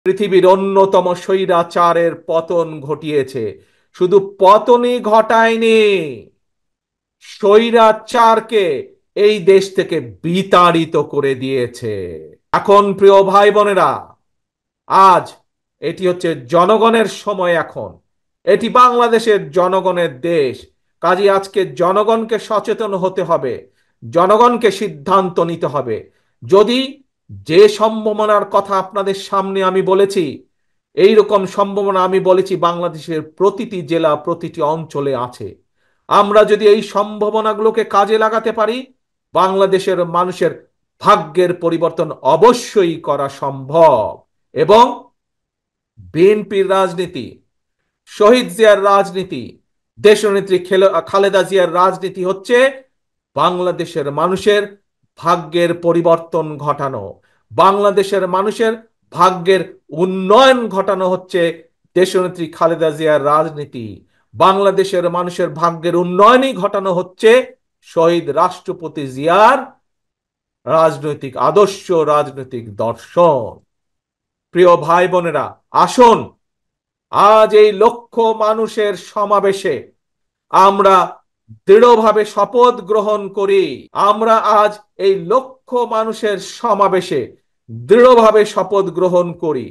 পৃথিবীর অন্যতম স্বৈরাচারের পতন ঘটিয়েছে। শুধু পতনই ঘটায়নি, স্বৈরাচারকে এই দেশ থেকে বিতাড়িত করে দিয়েছে। এখন প্রিয় ভাই বোনেরা, আজ এটি হচ্ছে জনগণের সময়। এখন এটি বাংলাদেশের জনগণের দেশ। কাজে আজকে জনগণকে সচেতন হতে হবে, জনগণকে সিদ্ধান্ত নিতে হবে। যদি যে সম্ভাবনার কথা আপনাদের সামনে আমি বলেছি, এই রকম সম্ভাবনা আমি বলেছি বাংলাদেশের প্রতিটি জেলা প্রতিটি অঞ্চলে আছে। আমরা যদি এই সম্ভাবনাগুলোকে কাজে লাগাতে পারি, বাংলাদেশের মানুষের ভাগ্যের পরিবর্তন অবশ্যই করা সম্ভব। এবং বিএনপির রাজনীতি, শহীদ জিয়ার রাজনীতি, দেশনেত্রী খালেদা জিয়ার রাজনীতি হচ্ছে বাংলাদেশের মানুষের ভাগ্যের পরিবর্তন ঘটানো, বাংলাদেশের মানুষের ভাগ্যের উন্নয়ন ঘটানো হচ্ছে দেশনেত্রী খালেদা জিয়ার রাজনীতি। বাংলাদেশের মানুষের ভাগ্যের উন্নয়নই ঘটানো হচ্ছে শহীদ রাষ্ট্রপতি জিয়ার রাজনৈতিক আদর্শ, রাজনৈতিক দর্শন। প্রিয় ভাই বোনেরা, আসুন আজ এই লক্ষ মানুষের সমাবেশে আমরা দৃঢ়ভাবে শপথ গ্রহণ করি। আমরা আজ এই লক্ষ মানুষের সমাবেশে দৃঢ়ভাবে শপথ গ্রহণ করি,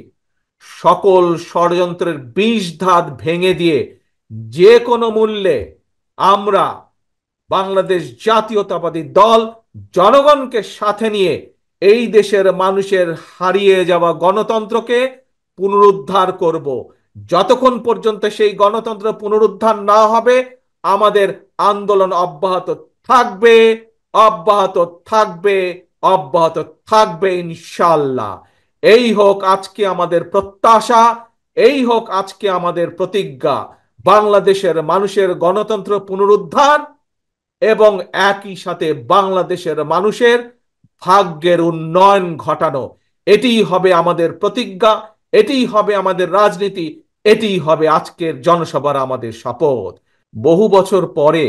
সকল ষড়যন্ত্রের বিষ ধাত ভেঙে দিয়ে যে কোনো মূল্যে আমরা বাংলাদেশ জাতীয়তাবাদী দল জনগণকে সাথে নিয়ে এই দেশের মানুষের হারিয়ে যাওয়া গণতন্ত্রকে পুনরুদ্ধার করব। যতক্ষণ পর্যন্ত সেই গণতন্ত্র পুনরুদ্ধার না হবে, আমাদের আন্দোলন অব্যাহত থাকবে, অব্যাহত থাকবে, অব্যাহত থাকবে ইনশাআল্লাহ। এই হোক আজকে আমাদের প্রত্যাশা, এই হোক আজকে আমাদের প্রতিজ্ঞা, বাংলাদেশের মানুষের গণতন্ত্র পুনরুদ্ধার এবং একই সাথে বাংলাদেশের মানুষের ভাগ্যের উন্নয়ন ঘটানো। এটিই হবে আমাদের প্রতিজ্ঞা, এটিই হবে আমাদের রাজনীতি, এটিই হবে আজকের জনসভার আমাদের শপথ। বহু বছর পরে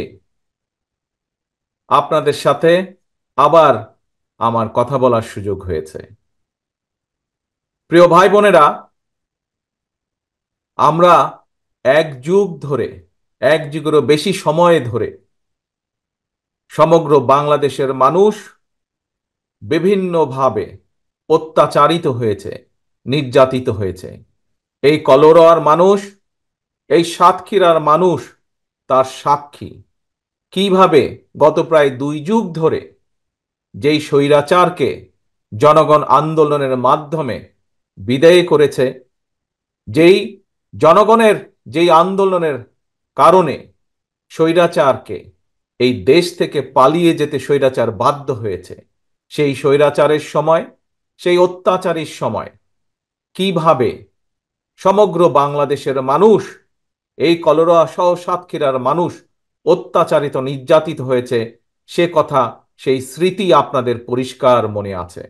আপনাদের সাথে আবার আমার কথা বলার সুযোগ হয়েছে। প্রিয় ভাই বোনেরা, আমরা এক যুগ ধরে, এক যুগেরও বেশি সময় ধরে সমগ্র বাংলাদেশের মানুষ বিভিন্নভাবে অত্যাচারিত হয়েছে, নির্যাতিত হয়েছে। এই কলোরার মানুষ, এই সাতক্ষীরার মানুষ তার সাক্ষী। কিভাবে গত প্রায় 2 যুগ ধরে যেই স্বৈরাচারকে জনগণ আন্দোলনের মাধ্যমে বিদায় করেছে, যেই জনগণের যেই আন্দোলনের কারণে স্বৈরাচারকে এই দেশ থেকে পালিয়ে যেতে স্বৈরাচার বাধ্য হয়েছে, সেই স্বৈরাচারের সময়, সেই অত্যাচারের সময় কিভাবে সমগ্র বাংলাদেশের মানুষ, এই কলোরা সহ সাতক্ষীরার মানুষ অত্যাচারিত নির্যাতিত হয়েছে, সে কথা, সেই স্মৃতি আপনাদের পরিষ্কার মনে আছে।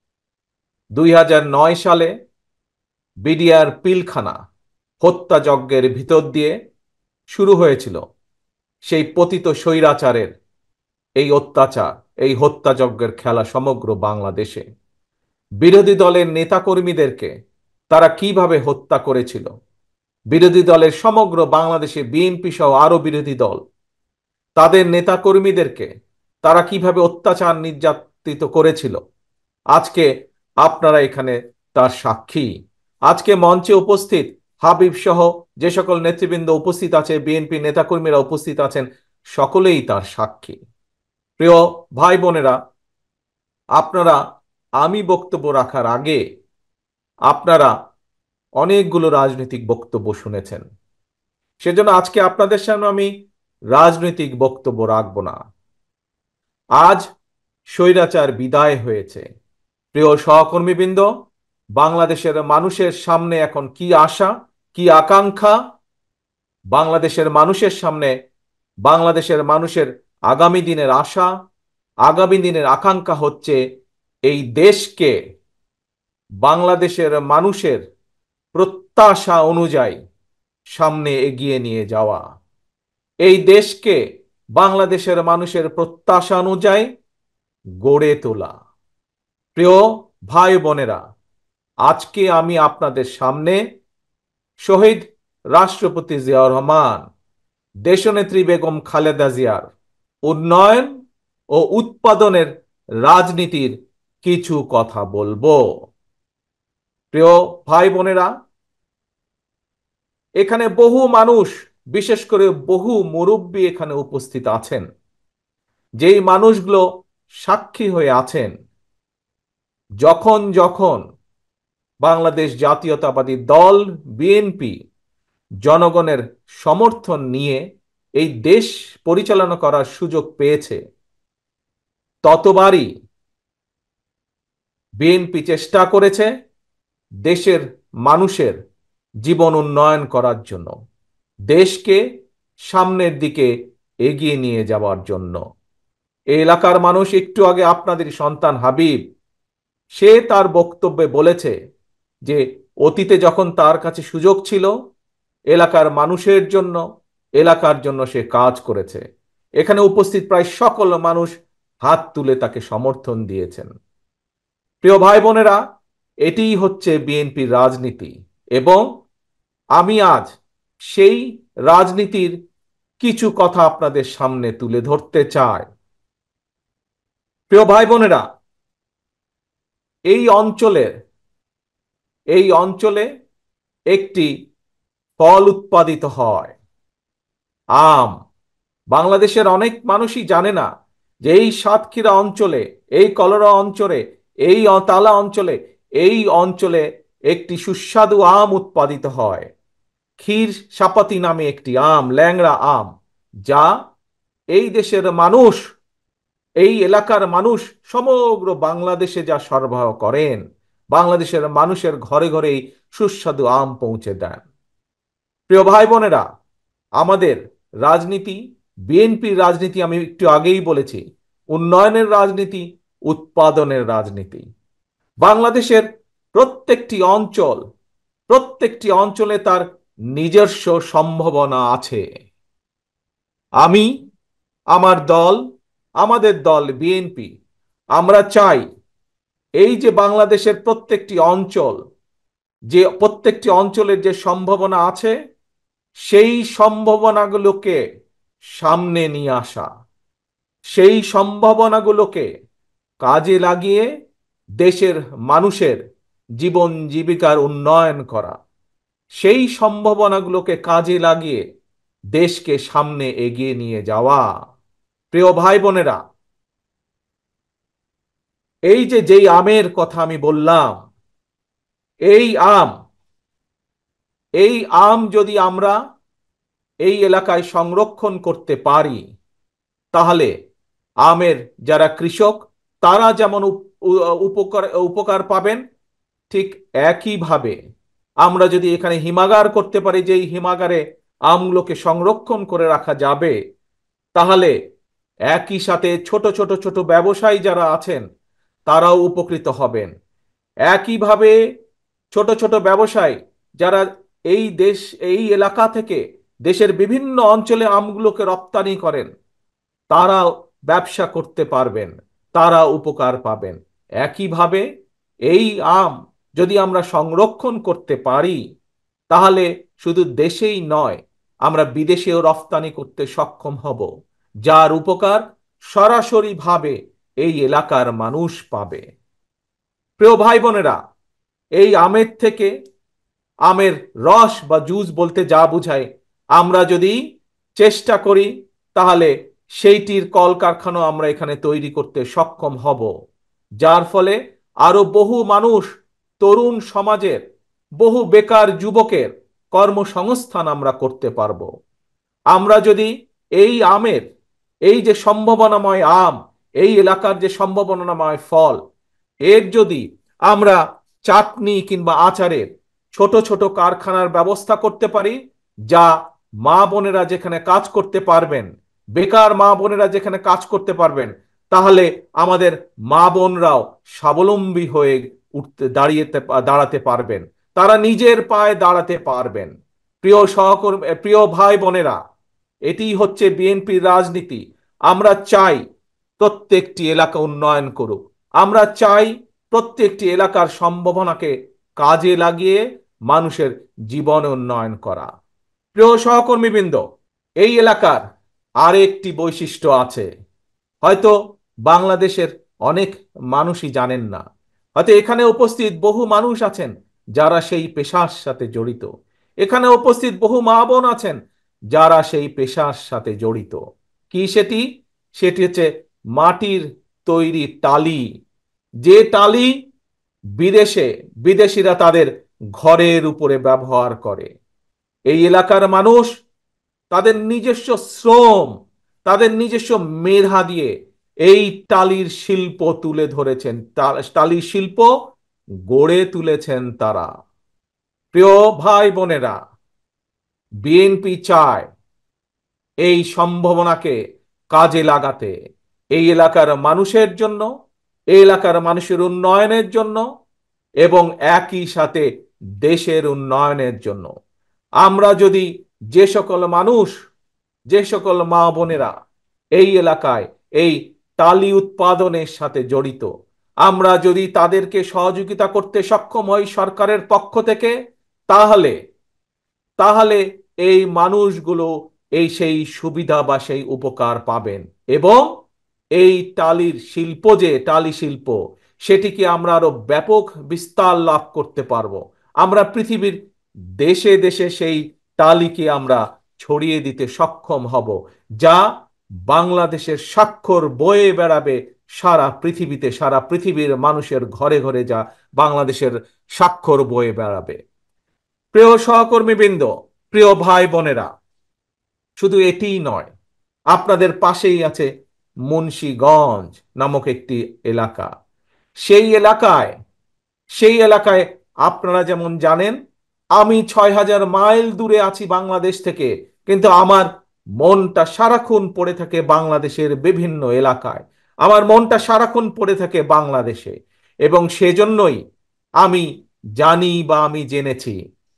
2009 সালে বিডিআর পিলখানা হত্যাযজ্ঞের ভিতর দিয়ে শুরু হয়েছিল সেই পতিত স্বৈরাচারের এই অত্যাচার, এই হত্যাযজ্ঞের খেলা সমগ্র বাংলাদেশে। বিরোধী দলের নেতাকর্মীদেরকে তারা কিভাবে হত্যা করেছিল, বিরোধী দলের সমগ্র বাংলাদেশে বিএনপি সহ আরো বিরোধী দল, তাদের নেতাকর্মীদেরকে তারা কিভাবে অত্যাচার নির্যাতিত করেছিল, আজকে আপনারা এখানে তার সাক্ষী। আজকে মঞ্চে উপস্থিত হাবিব সহ যে সকল নেতৃবৃন্দ উপস্থিত আছে, বিএনপি নেতাকর্মীরা উপস্থিত আছেন, সকলেই তার সাক্ষী। প্রিয় ভাই বোনেরা, আপনারা, আমি বক্তব্য রাখার আগে আপনারা অনেকগুলো রাজনৈতিক বক্তব্য শুনেছেন, সেজন্য আজকে আপনাদের সামনে আমি রাজনৈতিক বক্তব্য রাখব না। আজ স্বৈরাচার বিদায় হয়েছে। প্রিয় সহকর্মীবৃন্দ, বাংলাদেশের মানুষের সামনে এখন কি আশা, কি আকাঙ্ক্ষা? বাংলাদেশের মানুষের সামনে, বাংলাদেশের মানুষের আগামী দিনের আশা, আগামী দিনের আকাঙ্ক্ষা হচ্ছে এই দেশকে বাংলাদেশের মানুষের প্রত্যাশা অনুযায়ী সামনে এগিয়ে নিয়ে যাওয়া, এই দেশকে বাংলাদেশের মানুষের প্রত্যাশা অনুযায়ী গড়ে তোলা। প্রিয় ভাই বোনেরা, আজকে আমি আপনাদের সামনে শহীদ রাষ্ট্রপতি জিয়াউর রহমান, দেশনেত্রী বেগম খালেদা জিয়ার উন্নয়ন ও উৎপাদনের রাজনীতির কিছু কথা বলবো। প্রিয় ভাই বোনেরা, এখানে বহু মানুষ, বিশেষ করে বহু মুরব্বী এখানে উপস্থিত আছেন, যেই মানুষগুলো সাক্ষী হয়ে আছেন যখন যখন বাংলাদেশ জাতীয়তাবাদী দল বিএনপি জনগণের সমর্থন নিয়ে এই দেশ পরিচালনা করার সুযোগ পেয়েছে, ততবারই বিএনপি চেষ্টা করেছে দেশের মানুষের জীবন উন্নয়ন করার জন্য, দেশকে সামনের দিকে এগিয়ে নিয়ে যাওয়ার জন্য। এই এলাকার মানুষ, একটু আগে আপনাদের সন্তান হাবিব, সে তার বক্তব্যে বলেছে যে অতীতে যখন তার কাছে সুযোগ ছিল এলাকার মানুষের জন্য, এলাকার জন্য সে কাজ করেছে। এখানে উপস্থিত প্রায় সকল মানুষ হাত তুলে তাকে সমর্থন দিয়েছেন। প্রিয় ভাই বোনেরা, এটিই হচ্ছে বিএনপির রাজনীতি, এবং আমি আজ সেই রাজনীতির কিছু কথা আপনাদের সামনে তুলে ধরতে চাই। প্রিয় ভাই বোনেরা, এই অঞ্চলের এই অঞ্চলে একটি ফল উৎপাদিত হয়, আম। বাংলাদেশের অনেক মানুষই জানে না যে এই সাতক্ষীরা অঞ্চলে, এই কলরা অঞ্চলে, এই তালা অঞ্চলে, এই অঞ্চলে একটি সুস্বাদু আম উৎপাদিত হয়, ক্ষীর সাপাতি নামে একটি আম, ল্যাংড়া আম, যা এই দেশের মানুষ, এই এলাকার মানুষ সমগ্র বাংলাদেশে যা সরবরাহ করেন, বাংলাদেশের মানুষের ঘরে ঘরে এই সুস্বাদু আম পৌঁছে দেন। প্রিয় ভাই বোনেরা, আমাদের রাজনীতি, বিএনপির রাজনীতি, আমি একটু আগেই বলেছি, উন্নয়নের রাজনীতি, উৎপাদনের রাজনীতি। বাংলাদেশের প্রত্যেকটি অঞ্চল, প্রত্যেকটি অঞ্চলে তার নিজস্ব সম্ভাবনা আছে। আমি, আমার দল, আমাদের দল বিএনপি, আমরা চাই এই যে বাংলাদেশের প্রত্যেকটি অঞ্চল, যে প্রত্যেকটি অঞ্চলের যে সম্ভাবনা আছে, সেই সম্ভাবনাগুলোকে সামনে নিয়ে আসা, সেই সম্ভাবনাগুলোকে কাজে লাগিয়ে দেশের মানুষের জীবন জীবিকার উন্নয়ন করা, সেই সম্ভাবনাগুলোকে কাজে লাগিয়ে দেশকে সামনে এগিয়ে নিয়ে যাওয়া। প্রিয় ভাই বোনেরা, এই যে যেই আমের কথা আমি বললাম, এই আম, এই আম যদি আমরা এই এলাকায় সংরক্ষণ করতে পারি, তাহলে আমের যারা কৃষক তারা যেমন উপকার উপকার পাবেন, ঠিক একইভাবে আমরা যদি এখানে হিমাগার করতে পারি, যে এই হিমাগারে আমগুলোকে সংরক্ষণ করে রাখা যাবে, তাহলে একই সাথে ছোট ছোট ছোট ব্যবসায়ী যারা আছেন তারাও উপকৃত হবেন। একইভাবে ছোট ছোট ব্যবসায়ী যারা এই দেশ, এই এলাকা থেকে দেশের বিভিন্ন অঞ্চলে আমগুলোকে রপ্তানি করেন, তারা ব্যবসা করতে পারবেন, তারা উপকার পাবেন। একইভাবে এই আম যদি আমরা সংরক্ষণ করতে পারি, তাহলে শুধু দেশেই নয়, আমরা বিদেশেও রফতানি করতে সক্ষম হব, যার উপকার সরাসরিভাবে এই এলাকার মানুষ পাবে। প্রিয় ভাই বোনেরা, এই আমের থেকে, আমের রস বা জুস বলতে যা বুঝায়, আমরা যদি চেষ্টা করি তাহলে সেইটির কলকারখানা আমরা এখানে তৈরি করতে সক্ষম হব, যার ফলে আরো বহু মানুষ, তরুণ সমাজের বহু বেকার যুবকের কর্মসংস্থান আমরা করতে পারবো। আমরা যদি এই আমের, এই যে সম্ভাবনাময় আম, এই এলাকার যে সম্ভাবনাময় ফল, এর যদি আমরা চাটনি কিংবা আচারের ছোট ছোট কারখানার ব্যবস্থা করতে পারি, যা মা বোনেরা যেখানে কাজ করতে পারবেন, বেকার মা বোনেরা যেখানে কাজ করতে পারবেন, তাহলে আমাদের মা বোনরাও স্বাবলম্বী হয়ে দাঁড়াতে পারবেন, তারা নিজের পায়ে দাঁড়াতে পারবেন। প্রিয় সহকর্মী, প্রিয় ভাই বোনেরা, এটি হচ্ছে বিএনপির রাজনীতি। আমরা চাই প্রত্যেকটি এলাকা উন্নয়ন করুক, আমরা চাই প্রত্যেকটি এলাকার সম্ভাবনাকে কাজে লাগিয়ে মানুষের জীবন উন্নয়ন করা। প্রিয় সহকর্মীবৃন্দ, এই এলাকার আরেকটি বৈশিষ্ট্য আছে, হয়তো বাংলাদেশের অনেক মানুষই জানেন না। হয়তো এখানে উপস্থিত বহু মানুষ আছেন যারা সেই পেশার সাথে জড়িত। এখানে উপস্থিত বহু মা বোন আছেন যারা সেই পেশার সাথে জড়িত। কি সেটি? সেটি হচ্ছে মাটির তৈরি টালি। যে টালি বিদেশে বিদেশিরা তাদের ঘরের উপরে ব্যবহার করে। এই এলাকার মানুষ তাদের নিজস্ব শ্রম, তাদের নিজস্ব মেধা দিয়ে এই টালির শিল্প তুলে ধরেছেন, টালির শিল্প গড়ে তুলেছেন তারা। প্রিয় ভাই বোনেরা, বিএনপি চায় এই সম্ভাবনাকে কাজে লাগাতে, এই এলাকার মানুষের জন্য, এই এলাকার মানুষের উন্নয়নের জন্য এবং একই সাথে দেশের উন্নয়নের জন্য। আমরা যদি যে সকল মানুষ, যে সকল মা বোনেরা এই এলাকায় এই টালি উৎপাদনের সাথে জড়িত, আমরা যদি তাদেরকে সহযোগিতা করতে সক্ষম হই সরকারের পক্ষ থেকে, তাহলে তাহলে এই মানুষগুলো এই সেই সুবিধা বা সেই উপকার পাবেন এবং এই টালির শিল্প, যে টালি শিল্প, সেটিকে আমরা আরো ব্যাপক বিস্তার লাভ করতে পারবো। আমরা পৃথিবীর দেশে দেশে সেই টালিকে আমরা ছড়িয়ে দিতে সক্ষম হব, যা বাংলাদেশের স্বাক্ষর বয়ে বেড়াবে সারা পৃথিবীতে, সারা পৃথিবীর মানুষের ঘরে ঘরে যা বাংলাদেশের স্বাক্ষর বয়ে বেড়াবে। প্রিয় সহকর্মীবৃন্দ, প্রিয় ভাই বোনেরা, শুধু এটিই নয়, আপনাদের পাশেই আছে মুন্সিগঞ্জ নামক একটি এলাকা। সেই এলাকায় সেই এলাকায় আপনারা যেমন জানেন, আমি 6,000 মাইল দূরে আছি বাংলাদেশ থেকে, কিন্তু আমার মনটা সারাক্ষণ পড়ে থাকে বাংলাদেশের বিভিন্ন এলাকায়। আমার মনটা সারাক্ষণ পড়ে থাকে বাংলাদেশে, এবং সেজন্যই আমি জানি বা আমি জেনেছি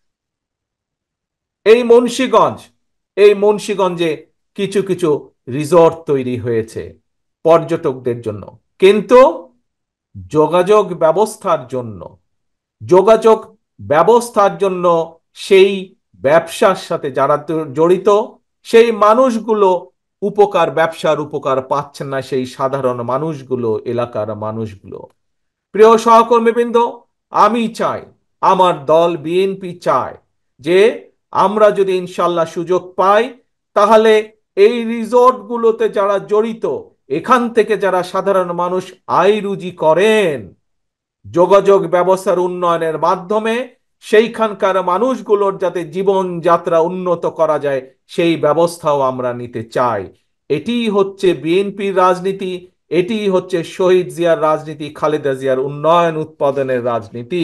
এই মুন্সিগঞ্জ, এই মুন্সিগঞ্জে কিছু কিছু রিসর্ট তৈরি হয়েছে পর্যটকদের জন্য, কিন্তু যোগাযোগ ব্যবস্থার জন্য, যোগাযোগ ব্যবস্থার জন্য সেই ব্যবসার সাথে যারা জড়িত সেই মানুষগুলো উপকার, ব্যবসার উপকার পাচ্ছেন না সেই সাধারণ মানুষগুলো, এলাকার মানুষগুলো। প্রিয় সহকর্মীবৃন্দ, আমি চাই, আমার দল বিএনপি চায় যে আমরা যদি ইনশাল্লাহ সুযোগ পাই, তাহলে এই রিসোর্টগুলোতে যারা জড়িত, এখান থেকে যারা সাধারণ মানুষ আয় রুজি করেন, যোগাযোগ ব্যবস্থার উন্নয়নের মাধ্যমে সেইখানকার মানুষগুলোর যাতে জীবনযাত্রা উন্নত করা যায় সেই ব্যবস্থাও আমরা নিতে চাই। এটিই হচ্ছে বিএনপির রাজনীতি, এটিই হচ্ছে শহীদ জিয়ার রাজনীতি, খালেদা জিয়ার উন্নয়ন উৎপাদনের রাজনীতি।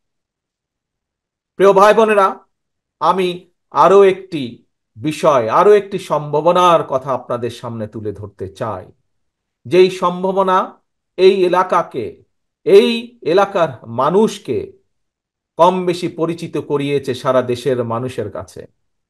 প্রিয় ভাই বোনেরা, আমি আরো একটি বিষয়, আরো একটি সম্ভাবনার কথা আপনাদের সামনে তুলে ধরতে চাই। যেই সম্ভাবনা এই এলাকাকে, এই এলাকার মানুষকে কম বেশি পরিচিত করিয়েছে সারা দেশের মানুষের কাছে।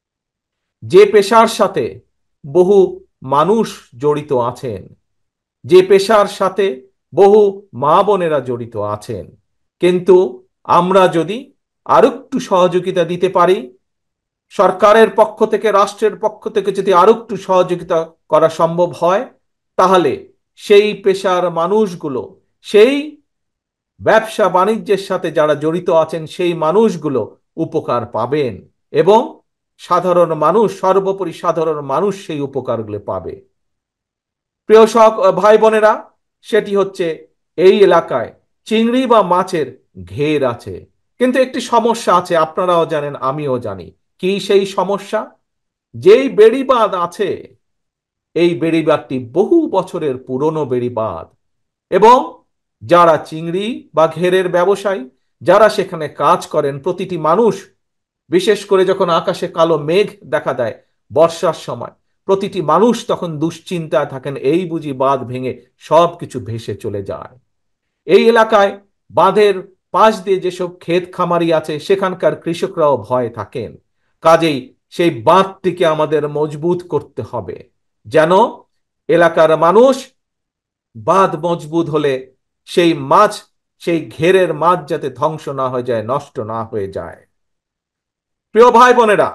যে পেশার সাথে বহু মানুষ জড়িত আছেন, যে পেশার সাথে বহু মা বোনেরা জড়িত আছেন, কিন্তু আমরা যদি আরেকটু সহযোগিতা দিতে পারি, সরকারের পক্ষ থেকে, রাষ্ট্রের পক্ষ থেকে যদি আরেকটু সহযোগিতা করা সম্ভব হয়, তাহলে সেই পেশার মানুষগুলো, সেই ব্যবসা বাণিজ্যের সাথে যারা জড়িত আছেন সেই মানুষগুলো উপকার পাবেন এবং সাধারণ মানুষ, সর্বোপরি সাধারণ মানুষ সেই উপকারগুলো পাবে। প্রিয় ভাই বোনেরা, সেটি হচ্ছে এই এলাকায় চিংড়ি বা মাছের ঘের আছে, কিন্তু একটি সমস্যা আছে, আপনারাও জানেন আমিও জানি। কি সেই সমস্যা? যেই বেড়িবাঁধ আছে, এই বেড়িবাঁধটি বহু বছরের পুরনো বেড়িবাঁধ, এবং যারা চিংড়ি বা ঘেরের ব্যবসায়ী, যারা সেখানে কাজ করেন, প্রতিটি মানুষ, বিশেষ করে যখন আকাশে কালো মেঘ দেখা দেয় বর্ষার সময়, প্রতিটি মানুষ তখন দুশ্চিন্তায় থাকেন, এই বুঝি বাঁধ ভেঙে সব কিছু ভেসে চলে যায়। এই এলাকায় বাঁধের পাশ দিয়ে যেসব ক্ষেত খামারি আছে সেখানকার কৃষকরাও ভয়ে থাকেন। কাজেই সেই বাঁধটিকে আমাদের মজবুত করতে হবে, যেন এলাকার মানুষ, বাঁধ মজবুত হলে সেই মাছ সেই ঘেরের মাঝ যাতে ধ্বংস না হয়ে যায়, নষ্ট না হয়ে যায়। প্রিয় ভাই বোনেরা,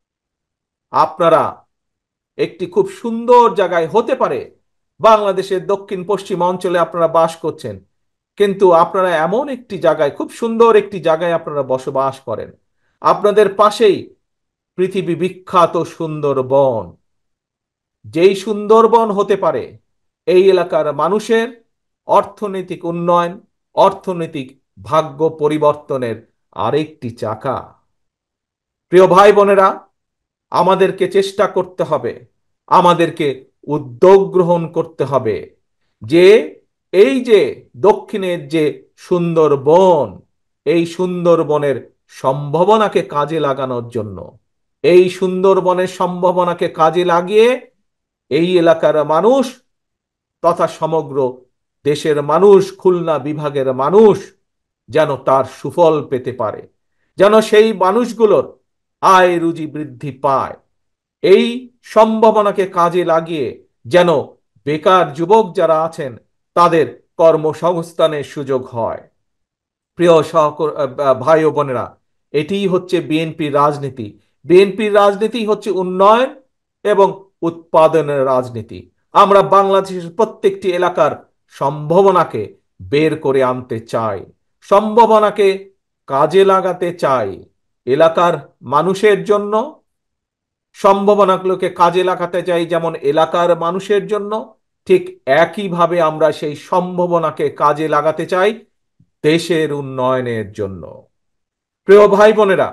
আপনারা একটি খুব সুন্দর জায়গায়, হতে পারে বাংলাদেশের দক্ষিণ পশ্চিম অঞ্চলে আপনারা বাস করছেন, কিন্তু আপনারা এমন একটি জায়গায়, খুব সুন্দর একটি জায়গায় আপনারা বসবাস করেন, আপনাদের পাশেই পৃথিবী বিখ্যাত সুন্দরবন। যেই সুন্দরবন হতে পারে এই এলাকার মানুষের অর্থনৈতিক উন্নয়ন, অর্থনৈতিক ভাগ্য পরিবর্তনের আরেকটি চাকা। প্রিয় ভাই বোনেরা, আমাদেরকে চেষ্টা করতে হবে, আমাদেরকে উদ্যোগ গ্রহণ করতে হবে যে এই যে দক্ষিণের যে সুন্দরবন, এই সুন্দরবনের সম্ভাবনাকে কাজে লাগানোর জন্য, এই সুন্দরবনের সম্ভাবনাকে কাজে লাগিয়ে এই এলাকার মানুষ তথা সমগ্র দেশের মানুষ, খুলনা বিভাগের মানুষ যেন তার সুফল পেতে পারে, যেন সেই মানুষগুলোর আয় রুজি বৃদ্ধি পায়, এই সম্ভাবনাকে কাজে লাগিয়ে যেন বেকার যুবক যারা আছেন তাদের কর্মসংস্থানের সুযোগ হয়। প্রিয় ভাই ও বোনেরা, এটিই হচ্ছে বিএনপির রাজনীতি। বিএনপির রাজনীতি হচ্ছে উন্নয়ন এবং উৎপাদনের রাজনীতি। আমরা বাংলাদেশের প্রত্যেকটি এলাকার সম্ভাবনাকে বের করে আনতে চাই, সম্ভাবনাকে কাজে লাগাতে চাই এলাকার মানুষের জন্য, সম্ভাবনাগুলোকে কাজে লাগাতে চাই যেমন এলাকার মানুষের জন্য, ঠিক একইভাবে আমরা সেই সম্ভাবনাকে কাজে লাগাতে চাই দেশের উন্নয়নের জন্য। প্রিয় ভাই বোনেরা,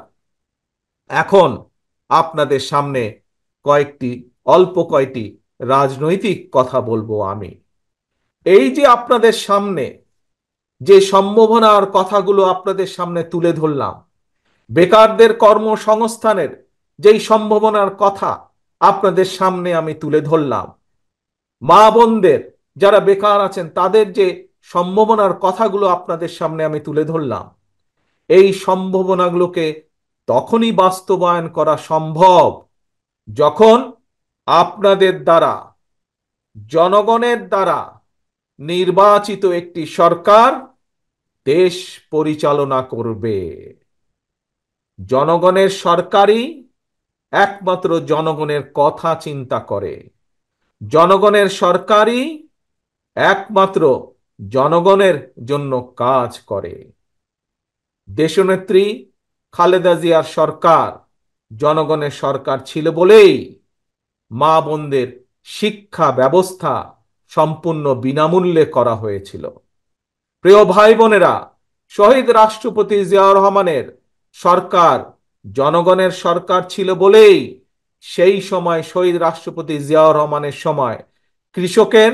এখন আপনাদের সামনে কয়েকটি, অল্প কয়েকটি রাজনৈতিক কথা বলবো আমি। এই যে আপনাদের সামনে যে সম্ভাবনার কথাগুলো আপনাদের সামনে তুলে ধরলাম, বেকারদের কর্মসংস্থানের যেই সম্ভাবনার কথা আপনাদের সামনে আমি তুলে ধরলাম, মা বোনদের যারা বেকার আছেন তাদের যে সম্ভাবনার কথাগুলো আপনাদের সামনে আমি তুলে ধরলাম, এই সম্ভাবনাগুলোকে তখনই বাস্তবায়ন করা সম্ভব যখন আপনাদের দ্বারা, জনগণের দ্বারা নির্বাচিত একটি সরকার দেশ পরিচালনা করবে। জনগণের সরকারই একমাত্র জনগণের কথা চিন্তা করে, জনগণের সরকারই একমাত্র জনগণের জন্য কাজ করে। দেশনেত্রী খালেদা জিয়ার সরকার জনগণের সরকার ছিল বলেই মা বোনদের শিক্ষা ব্যবস্থা সম্পূর্ণ বিনামূল্যে করা হয়েছিল। প্রিয় ভাই বোনেরা, শহীদ রাষ্ট্রপতি জিয়াউর রহমানের সরকার জনগণের সরকার ছিল বলেই সেই সময় শহীদ রাষ্ট্রপতি জিয়াউর রহমানের সময় কৃষকের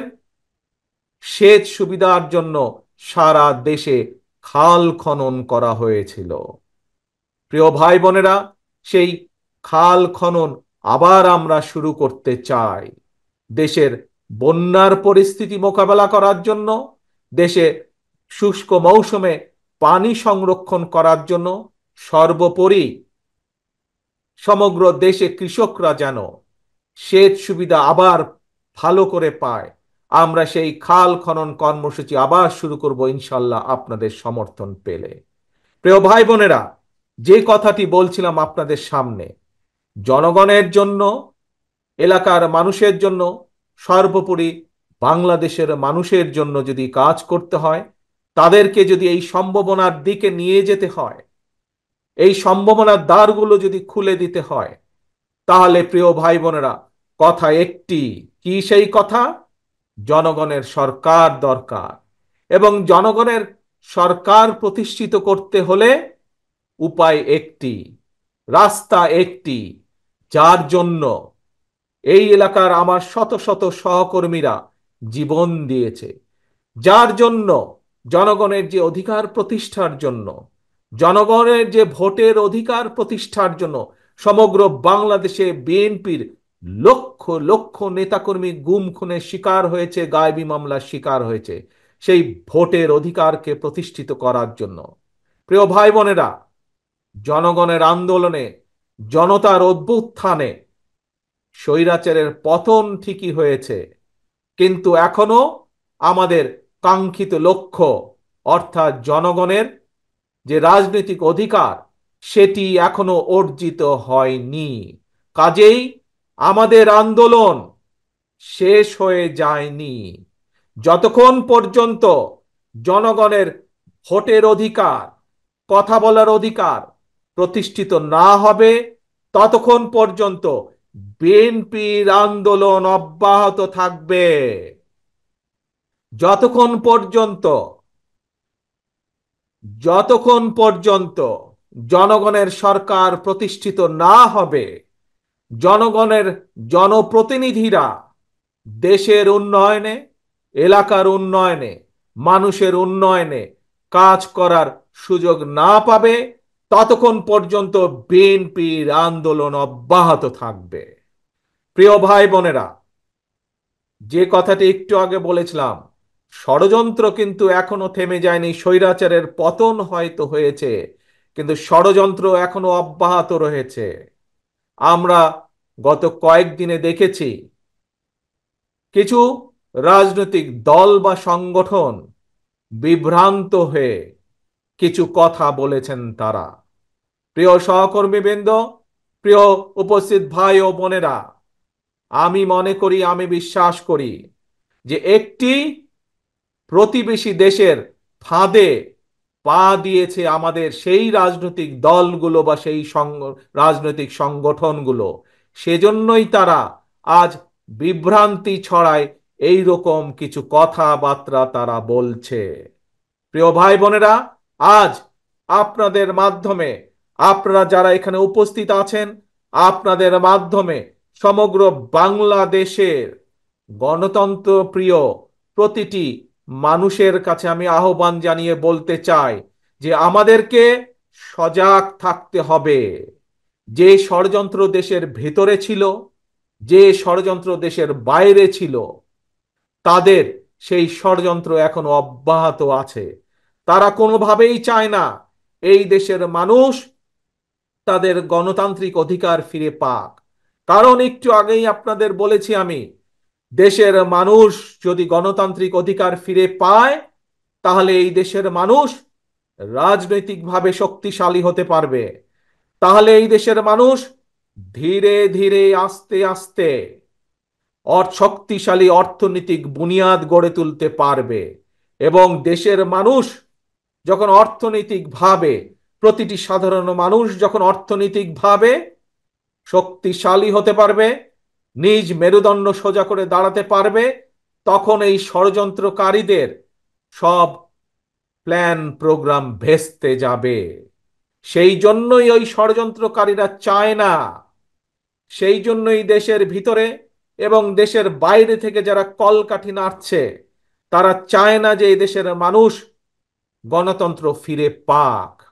সেচ সুবিধার জন্য সারা দেশে খাল খনন করা হয়েছিল। প্রিয় ভাই বোনেরা, সেই খাল খনন আবার আমরা শুরু করতে চাই দেশের বন্যার পরিস্থিতি মোকাবেলা করার জন্য, দেশে শুষ্ক মৌসুমে পানি সংরক্ষণ করার জন্য, সর্বোপরি সমগ্র দেশে কৃষকরা যেন সেচ সুবিধা আবার ভালো করে পায়, আমরা সেই খাল খনন কর্মসূচি আবার শুরু করব ইনশাল্লাহ আপনাদের সমর্থন পেলে। প্রিয় ভাই বোনেরা, যে কথাটি বলছিলাম আপনাদের সামনে, জনগণের জন্য, এলাকার মানুষের জন্য, সর্বোপরি বাংলাদেশের মানুষের জন্য যদি কাজ করতে হয়, তাদেরকে যদি এই সম্ভাবনার দিকে নিয়ে যেতে হয়, এই সম্ভাবনার দ্বারগুলো যদি খুলে দিতে হয়, তাহলে প্রিয় ভাই বোনেরা, কথা একটি, কি সেই কথা? জনগণের সরকার দরকার। এবং জনগণের সরকার প্রতিষ্ঠিত করতে হলে উপায় একটি, রাস্তা একটি, যার জন্য এই এলাকার আমার শত শত সহকর্মীরা জীবন দিয়েছে, যার জন্য জনগণের যে অধিকার প্রতিষ্ঠার জন্য, জনগণের যে ভোটের অধিকার প্রতিষ্ঠার জন্য সমগ্র বাংলাদেশে বিএনপির লক্ষ লক্ষ নেতাকর্মী গুম খুনের শিকার হয়েছে, গায়েবী মামলার শিকার হয়েছে, সেই ভোটের অধিকারকে প্রতিষ্ঠিত করার জন্য। প্রিয় ভাই বোনেরা, জনগণের আন্দোলনে, জনতার অভ্যুত্থানে স্বৈরাচারের পতন ঠিকই হয়েছে, কিন্তু এখনো আমাদের কাঙ্ক্ষিত লক্ষ্য অর্থাৎ জনগণের যে রাজনৈতিক অধিকার সেটি এখনো অর্জিত হয়নি। কাজেই আমাদের আন্দোলন শেষ হয়ে যায়নি। যতক্ষণ পর্যন্ত জনগণের ভোটের অধিকার, কথা বলার অধিকার প্রতিষ্ঠিত না হবে, ততক্ষণ পর্যন্ত বিএনপির আন্দোলন অব্যাহত থাকবে। যতক্ষণ পর্যন্ত যতক্ষণ পর্যন্ত জনগণের সরকার প্রতিষ্ঠিত না হবে, জনগণের জনপ্রতিনিধিরা দেশের উন্নয়নে, এলাকার উন্নয়নে, মানুষের উন্নয়নে কাজ করার সুযোগ না পাবে, ততক্ষণ পর্যন্ত বিএনপির আন্দোলন অব্যাহত থাকবে। প্রিয় ভাই বোনেরা, যে কথাটি একটু আগে বলেছিলাম, ষড়যন্ত্র কিন্তু এখনো থেমে যায়নি। স্বৈরাচারের পতন হয়তো হয়েছে, কিন্তু ষড়যন্ত্র এখনো অব্যাহত রয়েছে। আমরা গত কয়েকদিনে দেখেছি কিছু রাজনৈতিক দল বা সংগঠন বিভ্রান্ত হয়ে কিছু কথা বলেছেন তারা। প্রিয় সহকর্মীবৃন্দ, প্রিয় উপস্থিত ভাই ও বোনেরা, আমি মনে করি, আমি বিশ্বাস করি যে একটি প্রতিবেশী দেশের ফাঁদে পা দিয়েছে আমাদের সেই রাজনৈতিক দলগুলো বা সেই রাজনৈতিক সংগঠনগুলো। সেজন্যই তারা আজ বিভ্রান্তি ছড়ায়, এই রকম কিছু কথাবার্তা তারা বলছে। প্রিয় ভাই বোনেরা, আজ আপনাদের মাধ্যমে, আপনারা যারা এখানে উপস্থিত আছেন, আপনাদের মাধ্যমে সমগ্র বাংলাদেশের গণতন্ত্র প্রিয় প্রতিটি মানুষের কাছে আমি আহ্বান জানিয়ে বলতে চাই যে আমাদেরকে সজাগ থাকতে হবে। যে ষড়যন্ত্র দেশের ভেতরে ছিল, যে ষড়যন্ত্র দেশের বাইরে ছিল, তাদের সেই ষড়যন্ত্র এখনো অব্যাহত আছে। তারা কোনোভাবেই চায় না এই দেশের মানুষ তাদের গণতান্ত্রিক অধিকার ফিরে পাক। কারণ একটু আগেই আপনাদের বলেছি আমি, দেশের মানুষ যদি গণতান্ত্রিক অধিকার ফিরে পায়, তাহলে এই দেশের মানুষ রাজনৈতিকভাবে শক্তিশালী হতে পারবে। তাহলে এই দেশের মানুষ ধীরে ধীরে, আস্তে আস্তে শক্তিশালী অর্থনৈতিক বুনিয়াদ গড়ে তুলতে পারবে। এবং দেশের মানুষ যখন অর্থনৈতিকভাবে, প্রতিটি সাধারণ মানুষ যখন অর্থনৈতিকভাবে শক্তিশালী হতে পারবে, নিজ মেরুদণ্ড সোজা করে দাঁড়াতে পারবে, তখন এই ষড়যন্ত্রকারীদের সব প্ল্যান প্রোগ্রাম ভেস্তে যাবে। সেই জন্যই ওই ষড়যন্ত্রকারীরা চায় না, সেই জন্যই দেশের ভিতরে এবং দেশের বাইরে থেকে যারা কলকাঠি নাড়ছে, তারা চায় না যে এই দেশের মানুষ গণতন্ত্র ফিরে পাক।